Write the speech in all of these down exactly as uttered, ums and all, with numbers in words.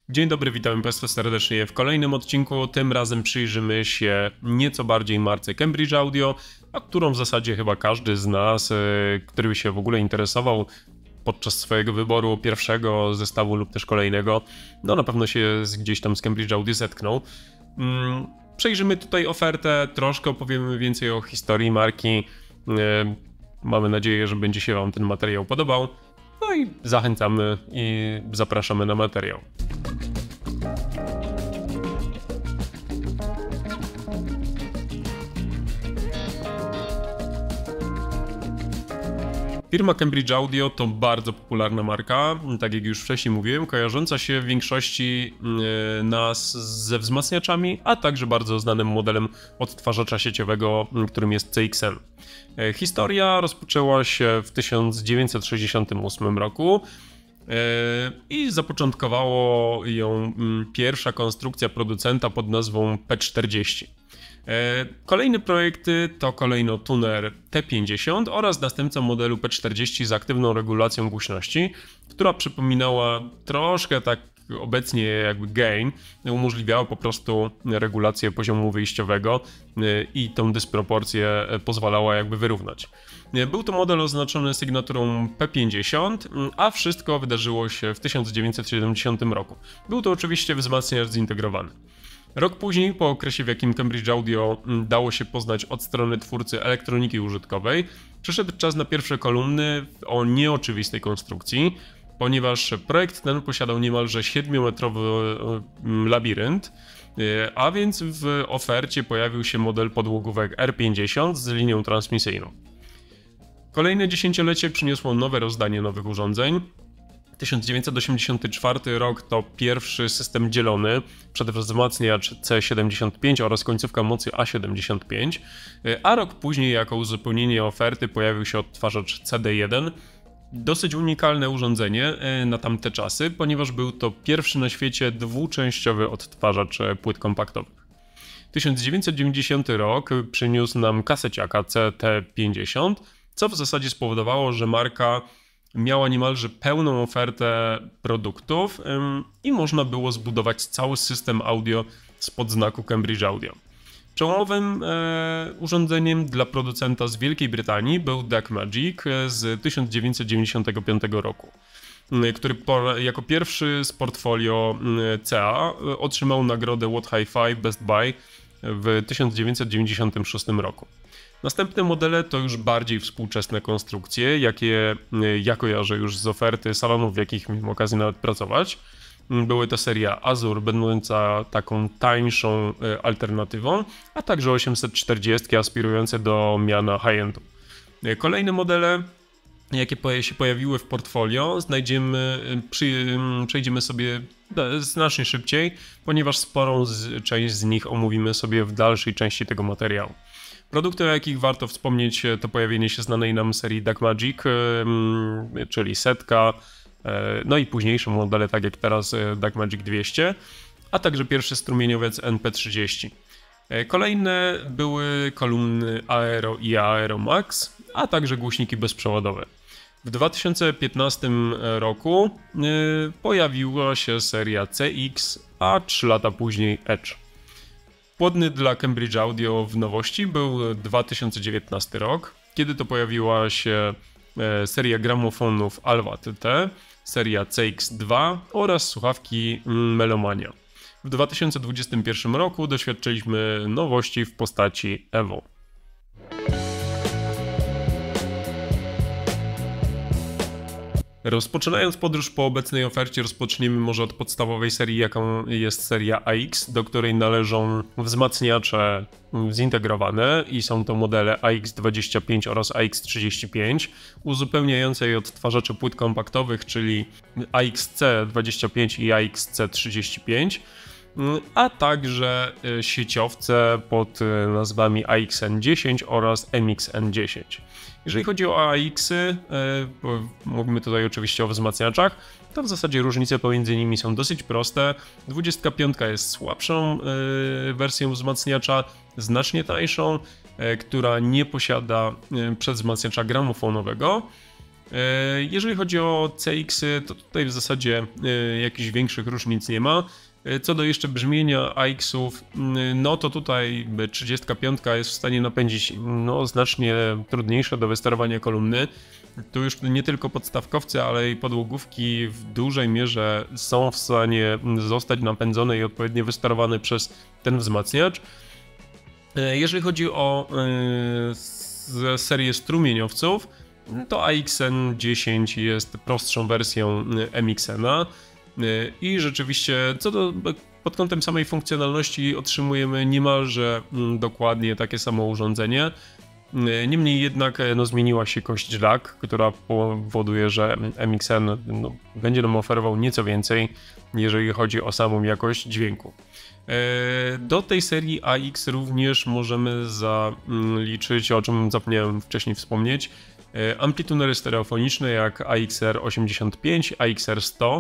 Dzień dobry, witam Państwa serdecznie w kolejnym odcinku. Tym razem przyjrzymy się nieco bardziej marce Cambridge Audio, a którą w zasadzie chyba każdy z nas, który się w ogóle interesował podczas swojego wyboru pierwszego zestawu lub też kolejnego, no na pewno się gdzieś tam z Cambridge Audio zetknął. Przejrzymy tutaj ofertę, troszkę opowiemy więcej o historii marki. Mamy nadzieję, że będzie się Wam ten materiał podobał. No i zachęcamy i zapraszamy na materiał. Firma Cambridge Audio to bardzo popularna marka, tak jak już wcześniej mówiłem, kojarząca się w większości nas ze wzmacniaczami, a także bardzo znanym modelem odtwarzacza sieciowego, którym jest C X N. Historia rozpoczęła się w tysiąc dziewięćset sześćdziesiątym ósmym roku i zapoczątkowało ją pierwsza konstrukcja producenta pod nazwą P czterdzieści. Kolejne projekty to kolejno tuner T pięćdziesiąt oraz następca modelu P czterdzieści z aktywną regulacją głośności, która przypominała troszkę tak obecnie jakby gain, umożliwiała po prostu regulację poziomu wyjściowego i tą dysproporcję pozwalała jakby wyrównać. Był to model oznaczony sygnaturą P pięćdziesiąt, a wszystko wydarzyło się w tysiąc dziewięćset siedemdziesiątym roku. Był to oczywiście wzmacniacz zintegrowany. Rok później, po okresie, w jakim Cambridge Audio dało się poznać od strony twórcy elektroniki użytkowej, przyszedł czas na pierwsze kolumny o nieoczywistej konstrukcji, ponieważ projekt ten posiadał niemalże siedmiometrowy labirynt, a więc w ofercie pojawił się model podłogówek R pięćdziesiąt z linią transmisyjną. Kolejne dziesięciolecie przyniosło nowe rozdanie nowych urządzeń. tysiąc dziewięćset osiemdziesiąty czwarty rok to pierwszy system dzielony, przedwzmacniacz C siedemdziesiąt pięć oraz końcówka mocy A siedemdziesiąt pięć, a rok później jako uzupełnienie oferty pojawił się odtwarzacz C D jeden. Dosyć unikalne urządzenie na tamte czasy, ponieważ był to pierwszy na świecie dwuczęściowy odtwarzacz płyt kompaktowych. tysiąc dziewięćset dziewięćdziesiąty rok przyniósł nam kaseciaka C T pięćdziesiąt, co w zasadzie spowodowało, że marka miała niemalże pełną ofertę produktów i można było zbudować cały system audio spod znaku Cambridge Audio. Czołowym e, urządzeniem dla producenta z Wielkiej Brytanii był DAC Magic z tysiąc dziewięćset dziewięćdziesiątego piątego roku, który po, jako pierwszy z portfolio C A otrzymał nagrodę What Hi-Fi Best Buy w tysiąc dziewięćset dziewięćdziesiątym szóstym roku. Następne modele to już bardziej współczesne konstrukcje, jakie ja kojarzę już z oferty salonów, w jakich miałem okazję nawet pracować. Były to seria Azur, będąca taką tańszą alternatywą, a także osiemset czterdzieści aspirujące do miana high-endu. Kolejne modele, jakie się pojawiły w portfolio, znajdziemy, przy, przejdziemy sobie znacznie szybciej, ponieważ sporą z, część z nich omówimy sobie w dalszej części tego materiału. Produkty, o jakich warto wspomnieć, to pojawienie się znanej nam serii DAC Magic, czyli setka, no i późniejsze modele, tak jak teraz DAC Magic dwieście, a także pierwszy strumieniowiec N P trzydzieści. Kolejne były kolumny Aero i Aero Max, a także głośniki bezprzewodowe. W dwa tysiące piętnastym roku pojawiła się seria C X, a trzy lata później Edge. Płodny dla Cambridge Audio w nowości był dwa tysiące dziewiętnasty rok, kiedy to pojawiła się seria gramofonów Alva T T, seria C X dwa oraz słuchawki Melomania. W dwa tysiące dwudziestym pierwszym roku doświadczyliśmy nowości w postaci Evo. Rozpoczynając podróż po obecnej ofercie, rozpoczniemy może od podstawowej serii, jaką jest seria A X, do której należą wzmacniacze zintegrowane i są to modele A X dwadzieścia pięć oraz A X trzydzieści pięć, uzupełniające je odtwarzacze płyt kompaktowych, czyli A X C dwadzieścia pięć i A X C trzydzieści pięć, a także sieciowce pod nazwami A X N dziesięć oraz M X N dziesięć. Jeżeli chodzi o A X-y, bo mówimy tutaj oczywiście o wzmacniaczach, to w zasadzie różnice pomiędzy nimi są dosyć proste. dwadzieścia pięć jest słabszą wersją wzmacniacza, znacznie tańszą, która nie posiada przedwzmacniacza gramofonowego. Jeżeli chodzi o C X-y, to tutaj w zasadzie jakichś większych różnic nie ma. Co do jeszcze brzmienia A X-ów, no to tutaj trzydziestka piątka jest w stanie napędzić no, znacznie trudniejsze do wysterowania kolumny. Tu już nie tylko podstawkowcy, ale i podłogówki w dużej mierze są w stanie zostać napędzone i odpowiednio wysterowane przez ten wzmacniacz. Jeżeli chodzi o yy, serię strumieniowców, to A X N dziesięć jest prostszą wersją M X N-a i rzeczywiście co do pod kątem samej funkcjonalności otrzymujemy niemalże dokładnie takie samo urządzenie. Niemniej jednak no, zmieniła się kość jack, która powoduje, że M X N no, będzie nam oferował nieco więcej, jeżeli chodzi o samą jakość dźwięku. Do tej serii A X również możemy zaliczyć, o czym zapomniałem wcześniej wspomnieć, amplitunery stereofoniczne jak A X R osiemdziesiąt pięć, A X R sto.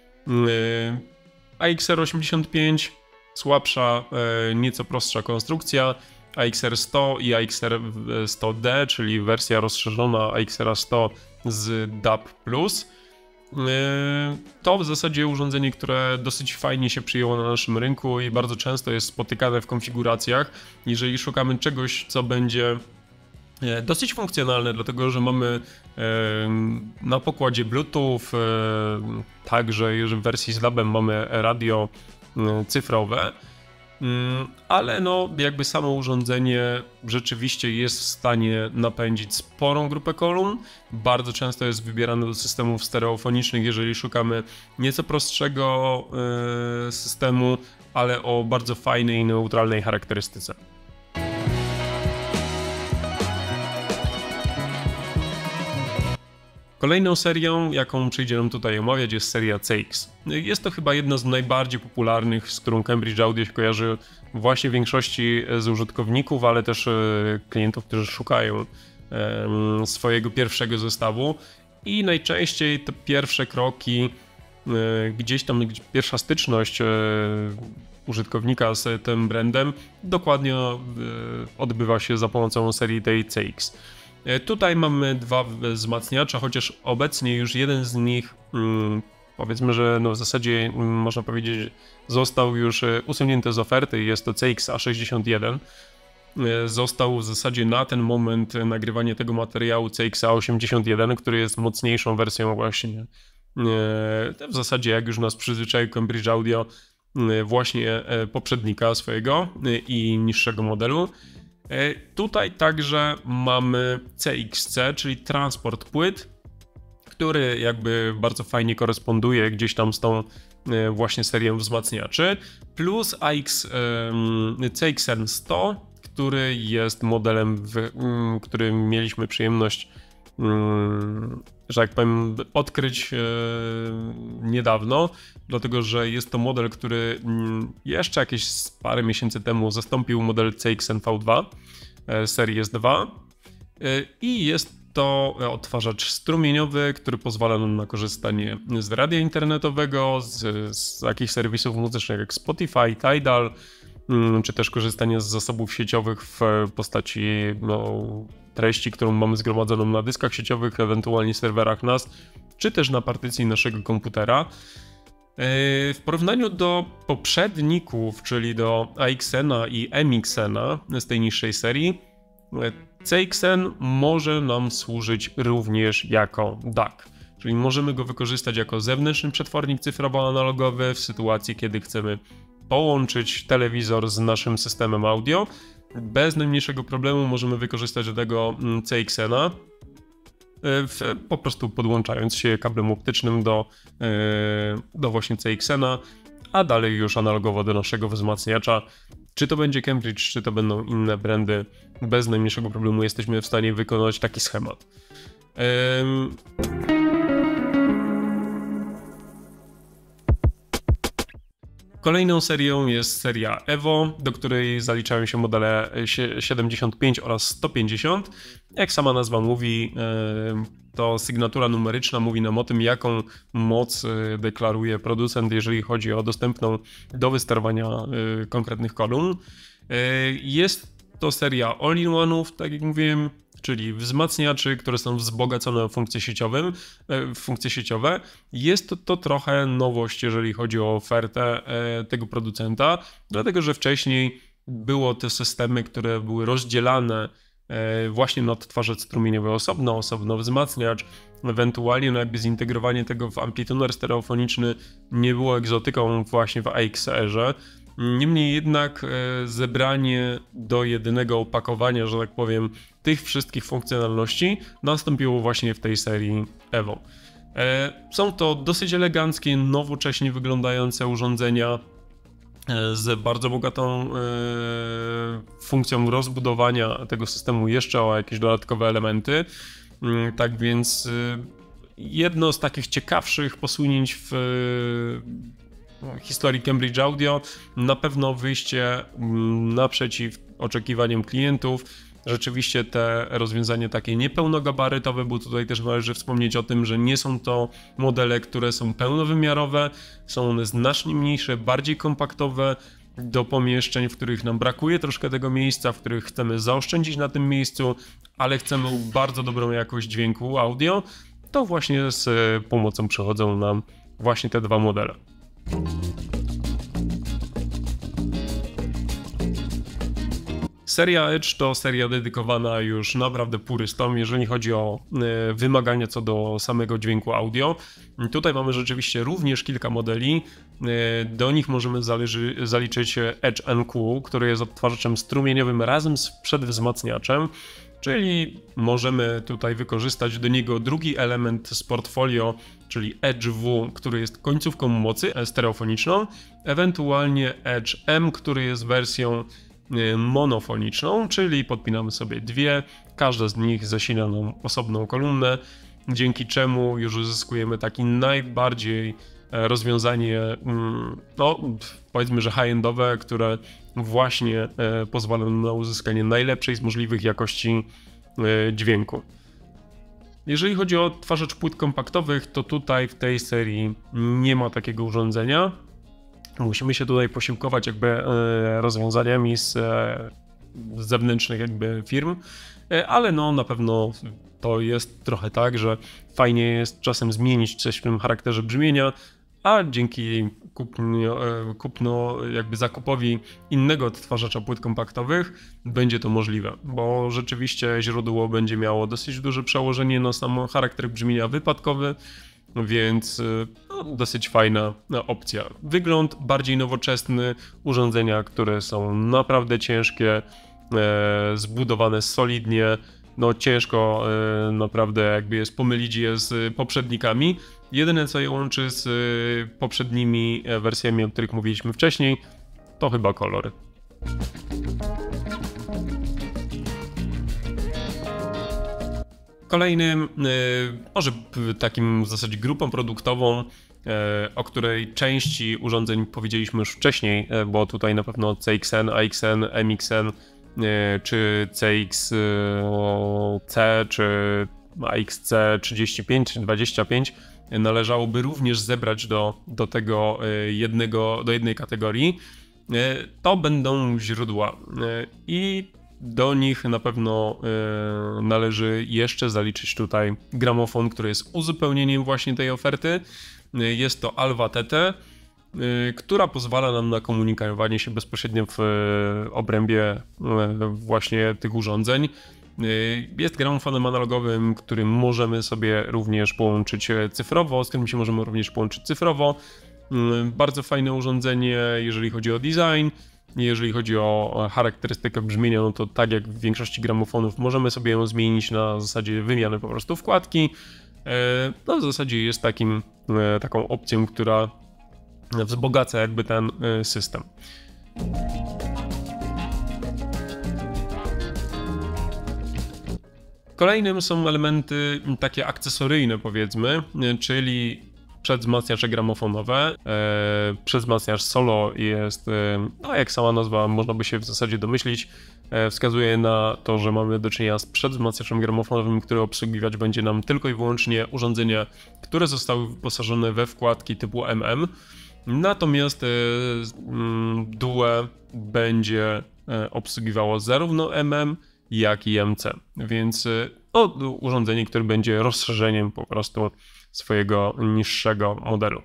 A X R osiemdziesiąt pięć słabsza, nieco prostsza konstrukcja, A X R sto i A X R sto D, czyli wersja rozszerzona A X R sto z D A B plus. To w zasadzie urządzenie, które dosyć fajnie się przyjęło na naszym rynku i bardzo często jest spotykane w konfiguracjach. Jeżeli szukamy czegoś, co będzie dosyć funkcjonalne, dlatego że mamy na pokładzie Bluetooth, także w wersji z D A B-em mamy radio cyfrowe, ale no jakby samo urządzenie rzeczywiście jest w stanie napędzić sporą grupę kolumn. Bardzo często jest wybierane do systemów stereofonicznych, jeżeli szukamy nieco prostszego systemu, ale o bardzo fajnej i neutralnej charakterystyce. Kolejną serią, jaką przyjdzie nam tutaj omawiać, jest seria C X. Jest to chyba jedna z najbardziej popularnych, z którą Cambridge Audio się kojarzy właśnie w większości z użytkowników, ale też klientów, którzy szukają swojego pierwszego zestawu. I najczęściej te pierwsze kroki, gdzieś tam pierwsza styczność użytkownika z tym brandem dokładnie odbywa się za pomocą serii tej C X. Tutaj mamy dwa wzmacniacze, chociaż obecnie już jeden z nich, powiedzmy, że no w zasadzie można powiedzieć, został już usunięty z oferty. Jest to C X A sześćdziesiąt jeden. Został w zasadzie na ten moment nagrywania tego materiału C X A osiemdziesiąt jeden, który jest mocniejszą wersją właśnie w zasadzie, jak już nas przyzwyczaił Cambridge Audio, właśnie poprzednika swojego i niższego modelu. Tutaj także mamy C X C, czyli transport płyt, który jakby bardzo fajnie koresponduje gdzieś tam z tą właśnie serią wzmacniaczy, plus A X, C X N sto, który jest modelem, w którym mieliśmy przyjemność, że jak powiem, odkryć niedawno, dlatego że jest to model, który jeszcze jakieś parę miesięcy temu zastąpił model C X N V dwa serii S dwa i jest to odtwarzacz strumieniowy, który pozwala nam na korzystanie z radia internetowego, z, z jakichś serwisów muzycznych jak Spotify, Tidal, czy też korzystanie z zasobów sieciowych w postaci no, treści, którą mamy zgromadzoną na dyskach sieciowych, ewentualnie serwerach N A S, czy też na partycji naszego komputera. W porównaniu do poprzedników, czyli do A X N-a i M X N-a z tej niższej serii, C X N może nam służyć również jako D A C, czyli możemy go wykorzystać jako zewnętrzny przetwornik cyfrowo-analogowy w sytuacji, kiedy chcemy połączyć telewizor z naszym systemem audio. Bez najmniejszego problemu możemy wykorzystać do tego C X N-a, po prostu podłączając się kablem optycznym do, do właśnie C X N-a, a dalej już analogowo do naszego wzmacniacza. Czy to będzie Cambridge, czy to będą inne brandy, bez najmniejszego problemu jesteśmy w stanie wykonać taki schemat. Um... Kolejną serią jest seria Evo, do której zaliczają się modele siedemdziesiąt pięć oraz sto pięćdziesiąt. Jak sama nazwa mówi, to sygnatura numeryczna mówi nam o tym, jaką moc deklaruje producent, jeżeli chodzi o dostępną do wysterowania konkretnych kolumn. Jest to seria all-in-one'ów, tak jak mówiłem, czyli wzmacniaczy, które są wzbogacone o funkcje sieciowym, funkcje sieciowe. Jest to, to trochę nowość, jeżeli chodzi o ofertę tego producenta, dlatego że wcześniej było te systemy, które były rozdzielane właśnie na odtwarzacz strumieniowy osobno, osobno wzmacniacz, ewentualnie no jakby zintegrowanie tego w amplituner stereofoniczny nie było egzotyką właśnie w A X R-ze. Niemniej jednak zebranie do jedynego opakowania, że tak powiem, tych wszystkich funkcjonalności nastąpiło właśnie w tej serii Evo. Są to dosyć eleganckie, nowocześnie wyglądające urządzenia z bardzo bogatą funkcją rozbudowania tego systemu jeszcze o jakieś dodatkowe elementy. Tak więc jedno z takich ciekawszych posunięć w historii Cambridge Audio, na pewno wyjście naprzeciw oczekiwaniom klientów. Rzeczywiście te rozwiązania takie niepełnogabarytowe, bo tutaj też należy wspomnieć o tym, że nie są to modele, które są pełnowymiarowe, są one znacznie mniejsze, bardziej kompaktowe do pomieszczeń, w których nam brakuje troszkę tego miejsca, w których chcemy zaoszczędzić na tym miejscu, ale chcemy bardzo dobrą jakość dźwięku audio, to właśnie z pomocą przychodzą nam właśnie te dwa modele. Seria Edge to seria dedykowana już naprawdę purystom, jeżeli chodzi o wymagania co do samego dźwięku audio. Tutaj mamy rzeczywiście również kilka modeli. Do nich możemy zależy, zaliczyć Edge N Q, który jest odtwarzaczem strumieniowym razem z przedwzmacniaczem, czyli możemy tutaj wykorzystać do niego drugi element z portfolio, czyli Edge W, który jest końcówką mocy stereofoniczną, ewentualnie Edge M, który jest wersją monofoniczną, czyli podpinamy sobie dwie, każda z nich zasila nam osobną kolumnę, dzięki czemu już uzyskujemy taki najbardziej rozwiązanie, no powiedzmy, że high-endowe, które właśnie pozwala nam na uzyskanie najlepszej z możliwych jakości dźwięku. Jeżeli chodzi o odtwarzacz płyt kompaktowych, to tutaj w tej serii nie ma takiego urządzenia. Musimy się tutaj posiłkować jakby rozwiązaniami z zewnętrznych jakby firm, ale no na pewno to jest trochę tak, że fajnie jest czasem zmienić coś w tym charakterze brzmienia, a dzięki kupno, kupno jakby zakupowi innego odtwarzacza płyt kompaktowych będzie to możliwe, bo rzeczywiście źródło będzie miało dosyć duże przełożenie na sam charakter brzmienia wypadkowy, więc no, dosyć fajna opcja. Wygląd bardziej nowoczesny, urządzenia, które są naprawdę ciężkie, e, zbudowane solidnie, no ciężko e, naprawdę jakby jest pomylić je z poprzednikami. Jedyne co je łączy z poprzednimi wersjami, o których mówiliśmy wcześniej, to chyba kolor. Kolejnym, może takim w zasadzie grupą produktową, o której części urządzeń powiedzieliśmy już wcześniej, bo tutaj na pewno C X N, A X N, M X N, czy C X C, czy A X C trzydzieści pięć, czy dwadzieścia pięć należałoby również zebrać do, do tego jednego, do jednej kategorii. To będą źródła i do nich na pewno y, należy jeszcze zaliczyć tutaj gramofon, który jest uzupełnieniem właśnie tej oferty. Y, jest to Alva T T, y, która pozwala nam na komunikowanie się bezpośrednio w y, obrębie y, właśnie tych urządzeń. Y, jest gramofonem analogowym, którym możemy sobie również połączyć cyfrowo, z którym się możemy również połączyć cyfrowo. Y, bardzo fajne urządzenie, jeżeli chodzi o design. Jeżeli chodzi o charakterystykę brzmienia, no to tak jak w większości gramofonów możemy sobie ją zmienić na zasadzie wymiany po prostu wkładki. No w zasadzie jest takim, taką opcją, która wzbogaca jakby ten system. Kolejnym są elementy takie akcesoryjne powiedzmy, czyli przedwzmacniacze gramofonowe. E, przedwzmacniacz solo jest, e, no jak sama nazwa można by się w zasadzie domyślić, e, wskazuje na to, że mamy do czynienia z przedwzmacniaczem gramofonowym, który obsługiwać będzie nam tylko i wyłącznie urządzenia, które zostały wyposażone we wkładki typu M M. Natomiast e, Due będzie e, obsługiwało zarówno M M, jak i M C. Więc no, urządzenie, które będzie rozszerzeniem po prostu swojego niższego modelu.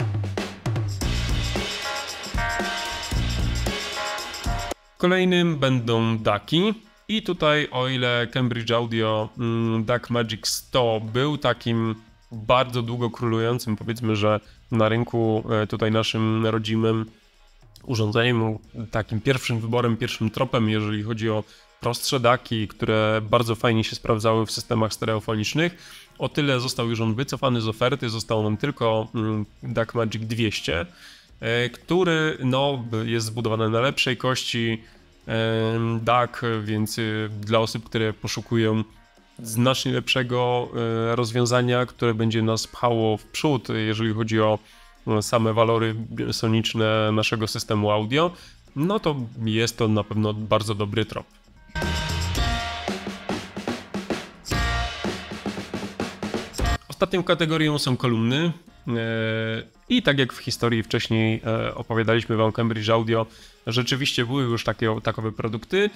Kolejnym będą daki. I tutaj, o ile Cambridge Audio mm, D A C Magic sto był takim bardzo długo królującym, powiedzmy, że na rynku tutaj naszym rodzimym urządzeniem, takim pierwszym wyborem, pierwszym tropem, jeżeli chodzi o prostsze daki, które bardzo fajnie się sprawdzały w systemach stereofonicznych, o tyle został już on wycofany z oferty, został on tylko D A C Magic dwieście, który no, jest zbudowany na lepszej kości D A C, więc dla osób, które poszukują znacznie lepszego rozwiązania, które będzie nas pchało w przód, jeżeli chodzi o same walory soniczne naszego systemu audio, no to jest to na pewno bardzo dobry trop. Ostatnią kategorią są kolumny i tak jak w historii wcześniej opowiadaliśmy wam Cambridge Audio, rzeczywiście były już takie, takowe produkty.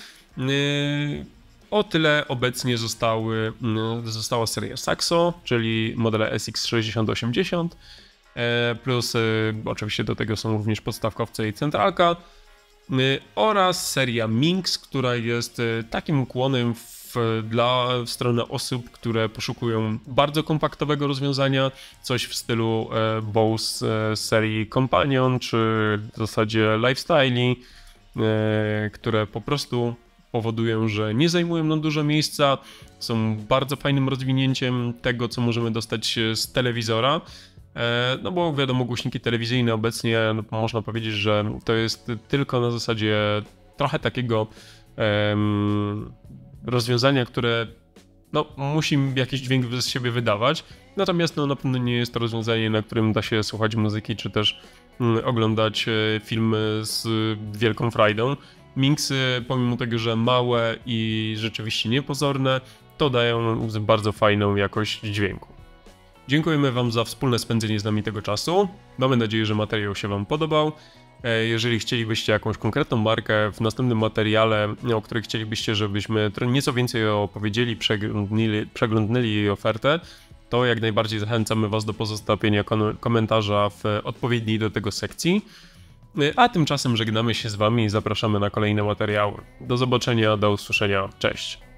O tyle obecnie zostały, została seria Saxo, czyli modele S X sześćdziesiąt osiemdziesiąt, plus oczywiście do tego są również podstawkowce i centralka, oraz seria Minx, która jest takim ukłonem w, dla w stronę osób, które poszukują bardzo kompaktowego rozwiązania, coś w stylu Bose z serii Companion, czy w zasadzie Lifestyle, które po prostu powodują, że nie zajmują nam dużo miejsca, są bardzo fajnym rozwinięciem tego, co możemy dostać z telewizora. No bo wiadomo, głośniki telewizyjne obecnie, no, można powiedzieć, że to jest tylko na zasadzie trochę takiego um, rozwiązania, które no, musi jakiś dźwięk z siebie wydawać, natomiast no, na pewno nie jest to rozwiązanie, na którym da się słuchać muzyki, czy też um, oglądać filmy z wielką frajdą. Minxy, pomimo tego, że małe i rzeczywiście niepozorne, to dają bardzo fajną jakość dźwięku. Dziękujemy wam za wspólne spędzenie z nami tego czasu. Mamy nadzieję, że materiał się wam podobał. Jeżeli chcielibyście jakąś konkretną markę w następnym materiale, o której chcielibyście, żebyśmy nieco więcej opowiedzieli, przeglądnęli, przeglądnęli jej ofertę, to jak najbardziej zachęcamy was do pozostawienia komentarza w odpowiedniej do tego sekcji. A tymczasem żegnamy się z wami i zapraszamy na kolejne materiały. Do zobaczenia, do usłyszenia, cześć!